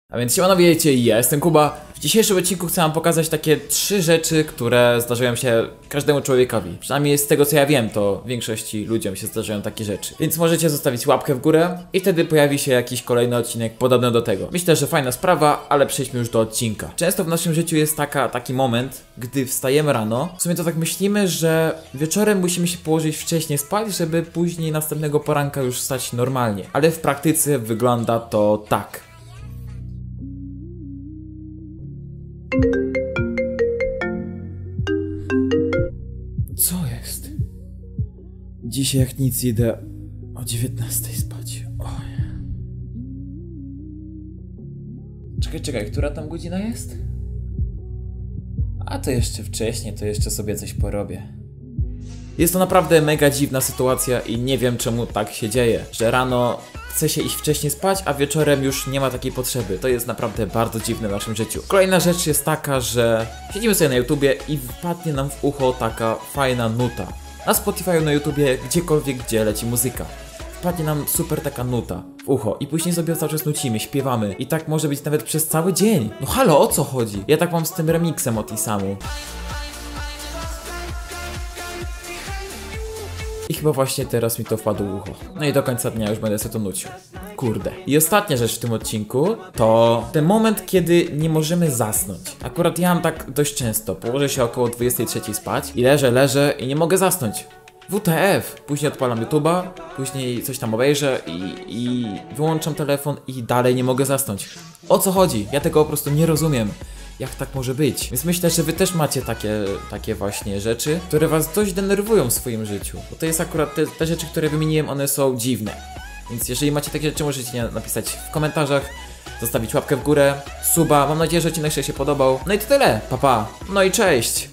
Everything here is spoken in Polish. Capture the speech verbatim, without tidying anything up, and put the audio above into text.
A więc siemano, wiecie, ja jestem Kuba. W dzisiejszym odcinku chcę wam pokazać takie trzy rzeczy, które zdarzają się każdemu człowiekowi. Przynajmniej z tego co ja wiem, to większości ludziom się zdarzają takie rzeczy. Więc możecie zostawić łapkę w górę i wtedy pojawi się jakiś kolejny odcinek podobny do tego. Myślę, że fajna sprawa, ale przejdźmy już do odcinka. Często w naszym życiu jest taka, taki moment, gdy wstajemy rano. W sumie to tak myślimy, że wieczorem musimy się położyć wcześniej spać, żeby później następnego poranka już wstać normalnie. Ale w praktyce wygląda to tak. Co jest? Dzisiaj jak nic idę o dziewiętnastej spać. Oj. Czekaj, czekaj, która tam godzina jest? A to jeszcze wcześniej, to jeszcze sobie coś porobię. Jest to naprawdę mega dziwna sytuacja i nie wiem czemu tak się dzieje, że rano chce się iść wcześniej spać, a wieczorem już nie ma takiej potrzeby. To jest naprawdę bardzo dziwne w naszym życiu. Kolejna rzecz jest taka, że siedzimy sobie na YouTubie i wpadnie nam w ucho taka fajna nuta. Na Spotify, na YouTubie, gdziekolwiek gdzie leci muzyka. Wpadnie nam super taka nuta w ucho i później sobie cały czas nucimy, śpiewamy. I tak może być nawet przez cały dzień. No halo, o co chodzi? Ja tak mam z tym remixem od Isamu. I chyba właśnie teraz mi to wpadło w ucho. No i do końca dnia już będę sobie to nucił. Kurde. I ostatnia rzecz w tym odcinku to ten moment, kiedy nie możemy zasnąć. Akurat ja mam tak dość często. Położę się około dwudziestej trzeciej spać i leżę, leżę i nie mogę zasnąć. W T F. Później odpalam YouTube'a, później coś tam obejrzę i, i wyłączam telefon i dalej nie mogę zasnąć. O co chodzi? Ja tego po prostu nie rozumiem. Jak tak może być? Więc myślę, że wy też macie takie, takie właśnie rzeczy, które was dość denerwują w swoim życiu. Bo to jest akurat te, te rzeczy, które wymieniłem, one są dziwne. Więc jeżeli macie takie rzeczy, możecie napisać w komentarzach, zostawić łapkę w górę, suba. Mam nadzieję, że odcinek się podobał. No i to tyle. Pa, pa. No i cześć!